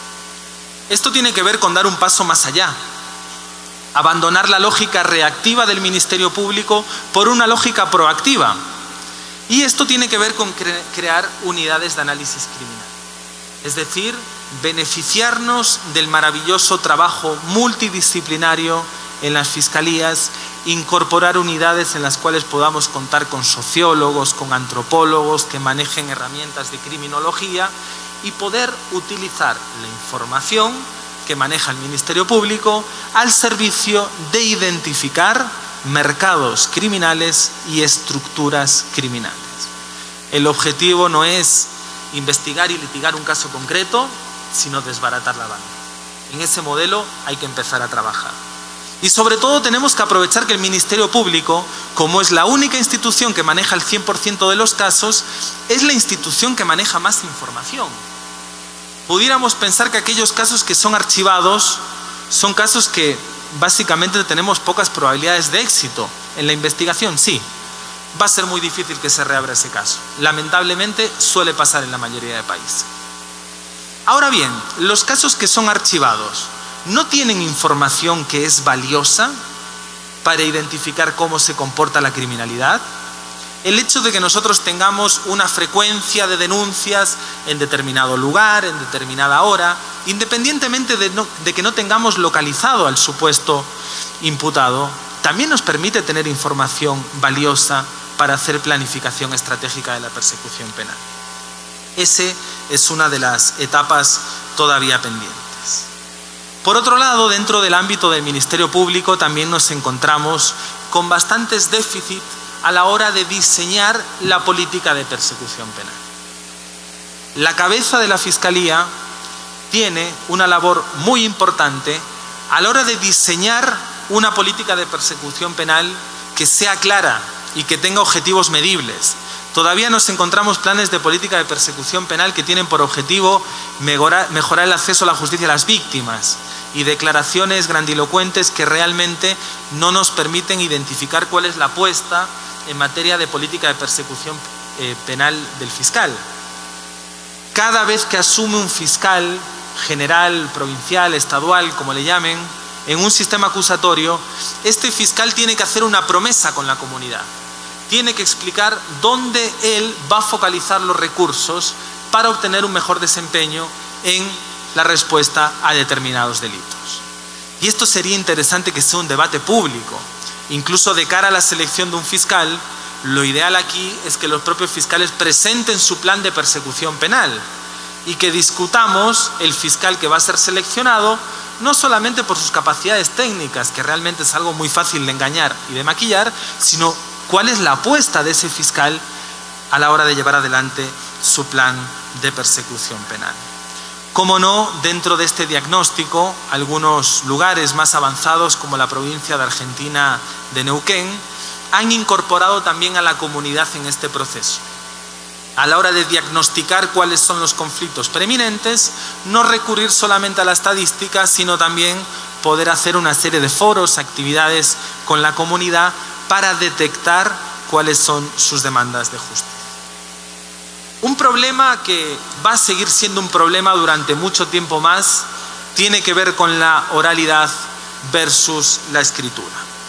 Esto tiene que ver con dar un paso más allá, abandonar la lógica reactiva del Ministerio Público por una lógica proactiva. Y esto tiene que ver con crear unidades de análisis criminal. Es decir, beneficiarnos del maravilloso trabajo multidisciplinario en las fiscalías, incorporar unidades en las cuales podamos contar con sociólogos, con antropólogos que manejen herramientas de criminología y poder utilizar la información que maneja el Ministerio Público al servicio de identificar mercados criminales y estructuras criminales. El objetivo no es investigar y litigar un caso concreto, sino desbaratar la banda. En ese modelo hay que empezar a trabajar. Y sobre todo tenemos que aprovechar que el Ministerio Público, como es la única institución que maneja el 100% de los casos, es la institución que maneja más información. Pudiéramos pensar que aquellos casos que son archivados son casos que básicamente tenemos pocas probabilidades de éxito. En la investigación sí, va a ser muy difícil que se reabra ese caso. Lamentablemente suele pasar en la mayoría de países. Ahora bien, los casos que son archivados no tienen información que es valiosa para identificar cómo se comporta la criminalidad. El hecho de que nosotros tengamos una frecuencia de denuncias en determinado lugar, en determinada hora, independientemente de que no tengamos localizado al supuesto imputado, también nos permite tener información valiosa para hacer planificación estratégica de la persecución penal. Esa es una de las etapas todavía pendientes. Por otro lado, dentro del ámbito del Ministerio Público también nos encontramos con bastantes déficits a la hora de diseñar la política de persecución penal. La cabeza de la Fiscalía tiene una labor muy importante a la hora de diseñar una política de persecución penal que sea clara y que tenga objetivos medibles. Todavía nos encontramos planes de política de persecución penal que tienen por objetivo mejorar el acceso a la justicia a las víctimas y declaraciones grandilocuentes que realmente no nos permiten identificar cuál es la apuesta en materia de política de persecución penal del fiscal. Cada vez que asume un fiscal general, provincial, estadual, como le llamen, en un sistema acusatorio, este fiscal tiene que hacer una promesa con la comunidad. Tiene que explicar dónde él va a focalizar los recursos para obtener un mejor desempeño en la respuesta a determinados delitos. Y esto sería interesante que sea un debate público. Incluso de cara a la selección de un fiscal, lo ideal aquí es que los propios fiscales presenten su plan de persecución penal y que discutamos el fiscal que va a ser seleccionado, no solamente por sus capacidades técnicas, que realmente es algo muy fácil de engañar y de maquillar, sino cuál es la apuesta de ese fiscal a la hora de llevar adelante su plan de persecución penal. Cómo no, dentro de este diagnóstico, algunos lugares más avanzados, como la provincia de Argentina de Neuquén, han incorporado también a la comunidad en este proceso. A la hora de diagnosticar cuáles son los conflictos preeminentes, no recurrir solamente a la estadística, sino también poder hacer una serie de foros, actividades con la comunidad para detectar cuáles son sus demandas de justicia. Un problema que va a seguir siendo un problema durante mucho tiempo más tiene que ver con la oralidad versus la escritura.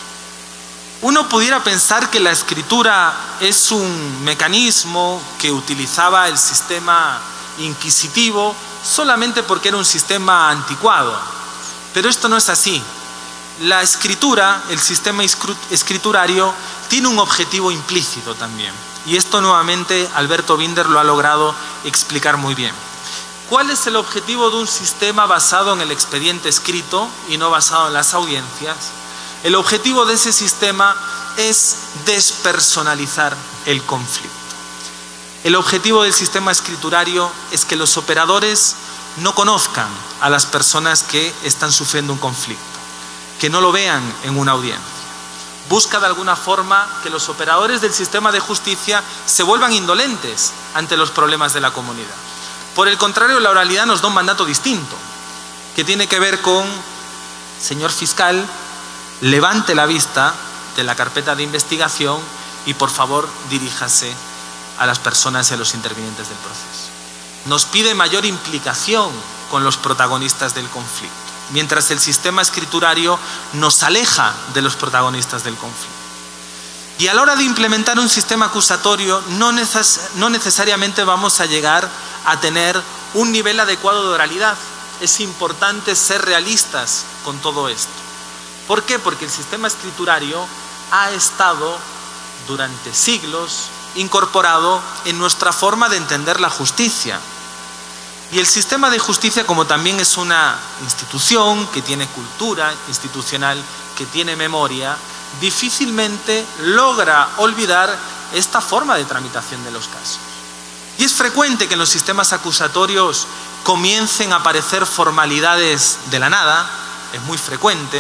Uno pudiera pensar que la escritura es un mecanismo que utilizaba el sistema inquisitivo, solamente porque era un sistema anticuado. Pero esto no es así. La escritura, el sistema escriturario, tiene un objetivo implícito también. Y esto nuevamente Alberto Binder lo ha logrado explicar muy bien. ¿Cuál es el objetivo de un sistema basado en el expediente escrito y no basado en las audiencias? El objetivo de ese sistema es despersonalizar el conflicto. El objetivo del sistema escriturario es que los operadores no conozcan a las personas que están sufriendo un conflicto, que no lo vean en una audiencia. Busca de alguna forma que los operadores del sistema de justicia se vuelvan indolentes ante los problemas de la comunidad. Por el contrario, la oralidad nos da un mandato distinto, que tiene que ver con: señor fiscal, levante la vista de la carpeta de investigación y por favor diríjase a las personas y a los intervinientes del proceso. Nos pide mayor implicación con los protagonistas del conflicto, mientras el sistema escriturario nos aleja de los protagonistas del conflicto. Y a la hora de implementar un sistema acusatorio no necesariamente vamos a llegar a tener un nivel adecuado de oralidad. Es importante ser realistas con todo esto. ¿Por qué? Porque el sistema escriturario ha estado durante siglos incorporado en nuestra forma de entender la justicia. Y el sistema de justicia, como también es una institución que tiene cultura institucional, que tiene memoria, difícilmente logra olvidar esta forma de tramitación de los casos. Y es frecuente que en los sistemas acusatorios comiencen a aparecer formalidades de la nada, es muy frecuente.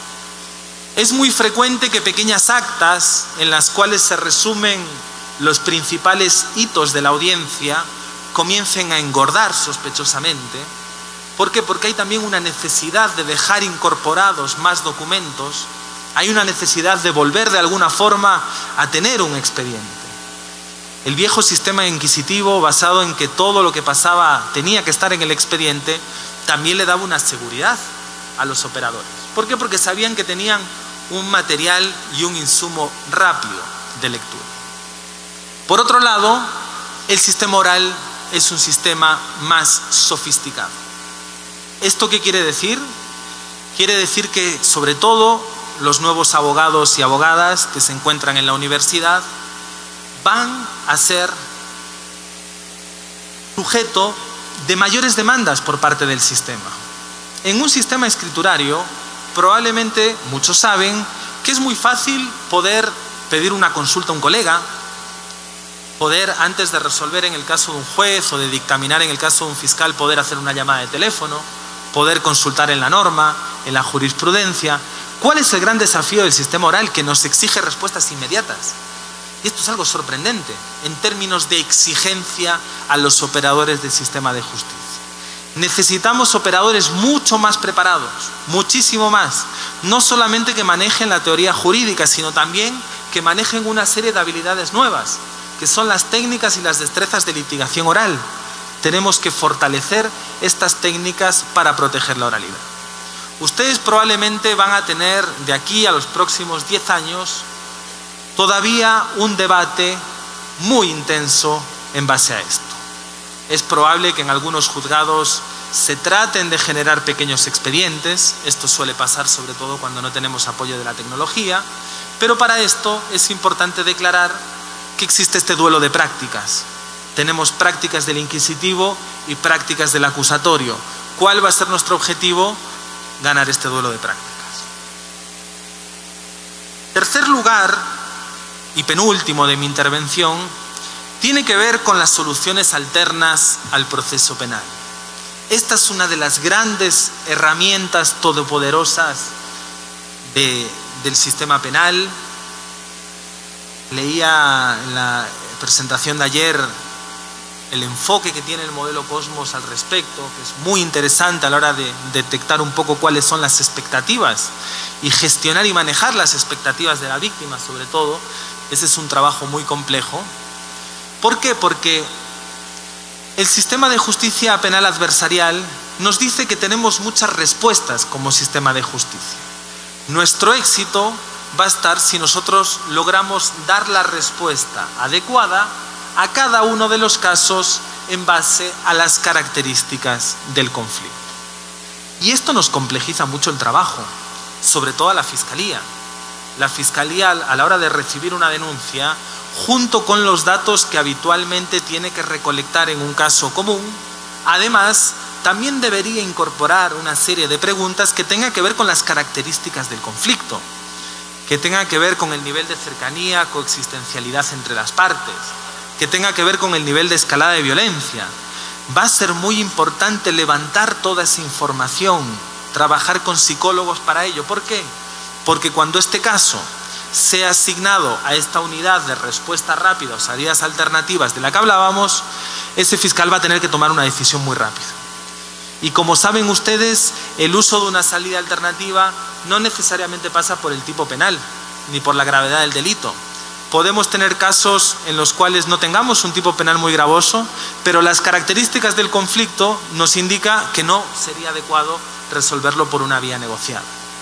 Es muy frecuente que pequeñas actas en las cuales se resumen los principales hitos de la audiencia comiencen a engordar sospechosamente. ¿Por qué? Porque hay también una necesidad de dejar incorporados más documentos, hay una necesidad de volver de alguna forma a tener un expediente. El viejo sistema inquisitivo, basado en que todo lo que pasaba tenía que estar en el expediente, también le daba una seguridad a los operadores. ¿Por qué? Porque sabían que tenían un material y un insumo rápido de lectura. Por otro lado, el sistema oral es un sistema más sofisticado. ¿Esto qué quiere decir? Quiere decir que, sobre todo, los nuevos abogados y abogadas que se encuentran en la universidad van a ser sujeto de mayores demandas por parte del sistema. En un sistema escriturario, probablemente muchos saben que es muy fácil poder pedir una consulta a un colega, poder, antes de resolver en el caso de un juez o de dictaminar en el caso de un fiscal, poder hacer una llamada de teléfono, poder consultar en la norma, en la jurisprudencia. ¿Cuál es el gran desafío del sistema oral? Que nos exige respuestas inmediatas. Y esto es algo sorprendente en términos de exigencia a los operadores del sistema de justicia. Necesitamos operadores mucho más preparados, muchísimo más. No solamente que manejen la teoría jurídica, sino también que manejen una serie de habilidades nuevas, que son las técnicas y las destrezas de litigación oral. Tenemos que fortalecer estas técnicas para proteger la oralidad. Ustedes probablemente van a tener de aquí a los próximos 10 años todavía un debate muy intenso en base a esto. Es probable que en algunos juzgados se traten de generar pequeños expedientes. Esto suele pasar sobre todo cuando no tenemos apoyo de la tecnología, pero para esto es importante declarar que existe este duelo de prácticas. Tenemos prácticas del inquisitivo y prácticas del acusatorio. ¿Cuál va a ser nuestro objetivo? Ganar este duelo de prácticas. Tercer lugar y penúltimo de mi intervención tiene que ver con las soluciones alternas al proceso penal. Esta es una de las grandes herramientas todopoderosas del sistema penal. Leía en la presentación de ayer el enfoque que tiene el modelo Cosmos al respecto, que es muy interesante a la hora de detectar un poco cuáles son las expectativas y gestionar y manejar las expectativas de la víctima, sobre todo. Ese es un trabajo muy complejo. ¿Por qué? Porque el sistema de justicia penal adversarial nos dice que tenemos muchas respuestas como sistema de justicia. Nuestro éxito va a estar si nosotros logramos dar la respuesta adecuada a cada uno de los casos en base a las características del conflicto. Y esto nos complejiza mucho el trabajo, sobre todo a la Fiscalía. La Fiscalía, a la hora de recibir una denuncia, junto con los datos que habitualmente tiene que recolectar en un caso común, además, también debería incorporar una serie de preguntas que tengan que ver con las características del conflicto, que tengan que ver con el nivel de cercanía, coexistencialidad entre las partes, que tenga que ver con el nivel de escalada de violencia. Va a ser muy importante levantar toda esa información, trabajar con psicólogos para ello. ¿Por qué? Porque cuando este caso sea asignado a esta unidad de respuesta rápida o salidas alternativas de la que hablábamos, ese fiscal va a tener que tomar una decisión muy rápida. Y como saben ustedes, el uso de una salida alternativa no necesariamente pasa por el tipo penal, ni por la gravedad del delito. Podemos tener casos en los cuales no tengamos un tipo penal muy gravoso, pero las características del conflicto nos indican que no sería adecuado resolverlo por una vía negociada.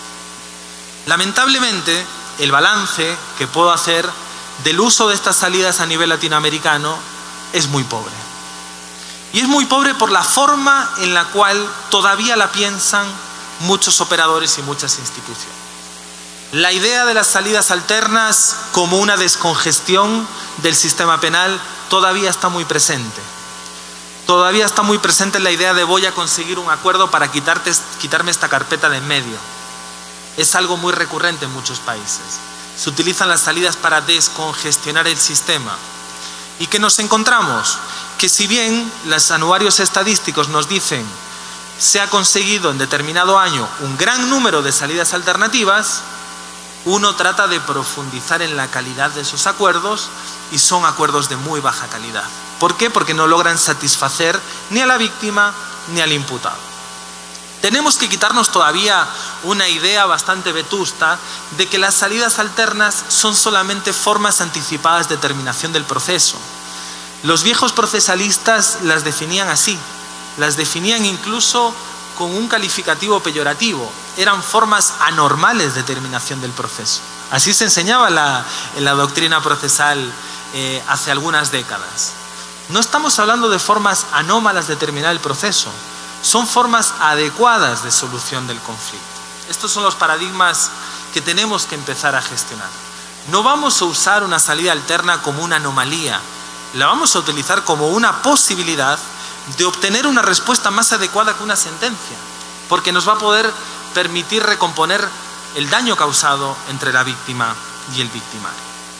Lamentablemente, el balance que puedo hacer del uso de estas salidas a nivel latinoamericano es muy pobre. Y es muy pobre por la forma en la cual todavía la piensan muchos operadores y muchas instituciones. La idea de las salidas alternas como una descongestión del sistema penal todavía está muy presente. Todavía está muy presente la idea de voy a conseguir un acuerdo para quitarme esta carpeta de en medio. Es algo muy recurrente en muchos países. Se utilizan las salidas para descongestionar el sistema. ¿Y qué nos encontramos? Que si bien los anuarios estadísticos nos dicen se ha conseguido en determinado año un gran número de salidas alternativas, uno trata de profundizar en la calidad de esos acuerdos y son acuerdos de muy baja calidad. ¿Por qué? Porque no logran satisfacer ni a la víctima ni al imputado. Tenemos que quitarnos todavía una idea bastante vetusta de que las salidas alternas son solamente formas anticipadas de terminación del proceso. Los viejos procesalistas las definían así, las definían incluso con un calificativo peyorativo. Eran formas anormales de terminación del proceso. Así se enseñaba en la doctrina procesal hace algunas décadas. No estamos hablando de formas anómalas de terminar el proceso, son formas adecuadas de solución del conflicto. Estos son los paradigmas que tenemos que empezar a gestionar. No vamos a usar una salida alterna como una anomalía, la vamos a utilizar como una posibilidad de obtener una respuesta más adecuada que una sentencia, porque nos va a poder permitir recomponer el daño causado entre la víctima y el victimario.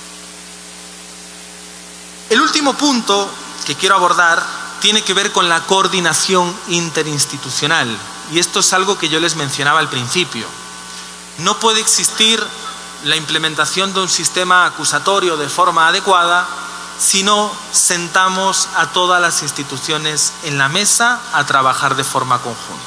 El último punto que quiero abordar tiene que ver con la coordinación interinstitucional, y esto es algo que yo les mencionaba al principio. No puede existir la implementación de un sistema acusatorio de forma adecuada si no sentamos a todas las instituciones en la mesa a trabajar de forma conjunta.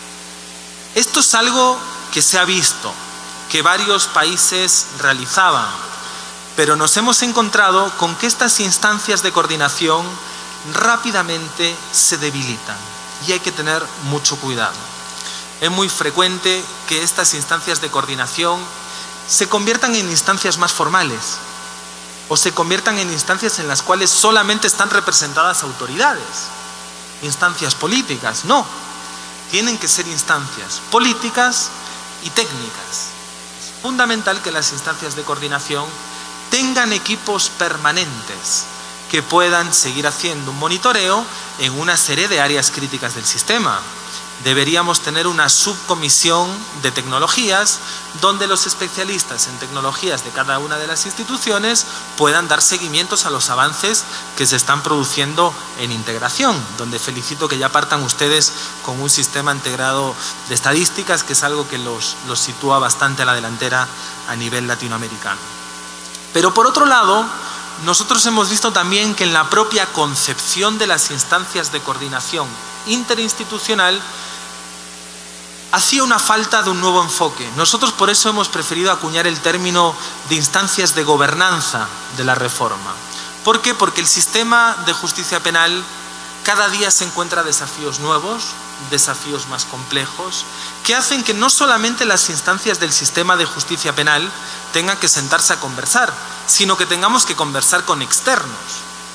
Esto es algo que se ha visto, que varios países realizaban, pero nos hemos encontrado con que estas instancias de coordinación rápidamente se debilitan y hay que tener mucho cuidado. Es muy frecuente que estas instancias de coordinación se conviertan en instancias más formales o se conviertan en instancias en las cuales solamente están representadas autoridades, instancias políticas. No, tienen que ser instancias políticas y técnicas. Es fundamental que las instancias de coordinación tengan equipos permanentes que puedan seguir haciendo un monitoreo en una serie de áreas críticas del sistema. Deberíamos tener una subcomisión de tecnologías donde los especialistas en tecnologías de cada una de las instituciones puedan dar seguimientos a los avances que se están produciendo en integración, donde felicito que ya partan ustedes con un sistema integrado de estadísticas, que es algo que los sitúa bastante a la delantera a nivel latinoamericano. Pero por otro lado, nosotros hemos visto también que en la propia concepción de las instancias de coordinación interinstitucional hacía una falta de un nuevo enfoque. Nosotros por eso hemos preferido acuñar el término de instancias de gobernanza de la reforma. ¿Por qué? Porque el sistema de justicia penal cada día se encuentra desafíos nuevos, desafíos más complejos, que hacen que no solamente las instancias del sistema de justicia penal tengan que sentarse a conversar, sino que tengamos que conversar con externos.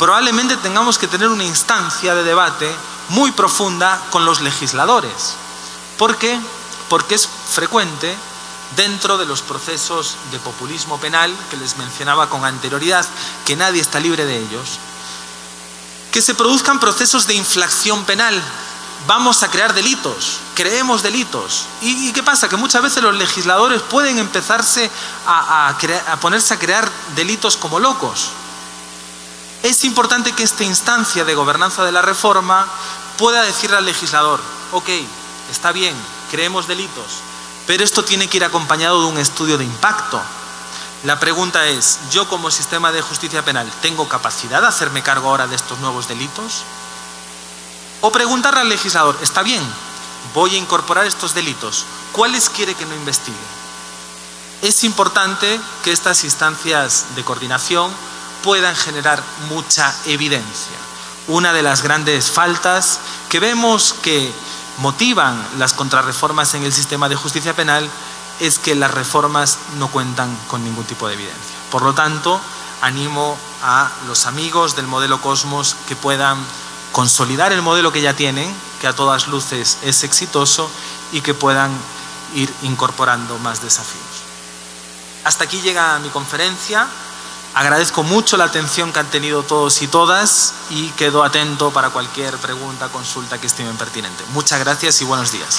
probablemente tengamos que tener una instancia de debate muy profunda con los legisladores. ¿Por qué? Porque es frecuente dentro de los procesos de populismo penal que les mencionaba con anterioridad, que nadie está libre de ellos, que se produzcan procesos de inflación penal. Vamos a crear delitos, creemos delitos. ¿Y qué pasa? Que muchas veces los legisladores pueden empezarse a ponerse a crear delitos como locos. Es importante que esta instancia de gobernanza de la reforma pueda decirle al legislador: ok, está bien, creemos delitos, pero esto tiene que ir acompañado de un estudio de impacto. La pregunta es: ¿yo como sistema de justicia penal tengo capacidad de hacerme cargo ahora de estos nuevos delitos? O preguntarle al legislador: está bien, voy a incorporar estos delitos, ¿cuáles quiere que no investigue? Es importante que estas instancias de coordinación puedan generar mucha evidencia. Una de las grandes faltas que vemos que motivan las contrarreformas en el sistema de justicia penal es que las reformas no cuentan con ningún tipo de evidencia. Por lo tanto, animo a los amigos del modelo Cosmos que puedan consolidar el modelo que ya tienen, que a todas luces es exitoso, y que puedan ir incorporando más desafíos. Hasta aquí llega mi conferencia. Agradezco mucho la atención que han tenido todos y todas y quedo atento para cualquier pregunta, consulta que estimen pertinente. Muchas gracias y buenos días.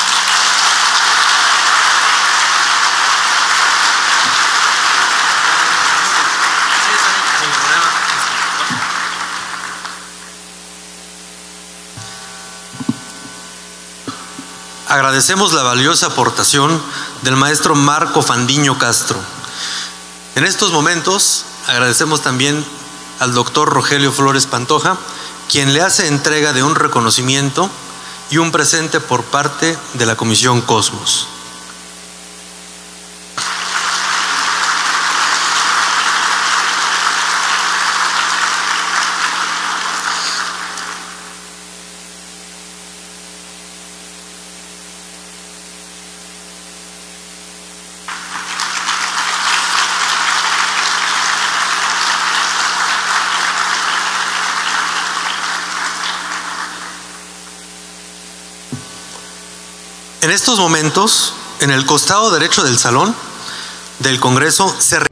Agradecemos la valiosa aportación del maestro Marco Fandiño Castro. En estos momentos agradecemos también al doctor Rogelio Flores Pantoja, quien le hace entrega de un reconocimiento y un presente por parte de la Comisión Cosmos. En estos momentos, en el costado derecho del salón del Congreso, se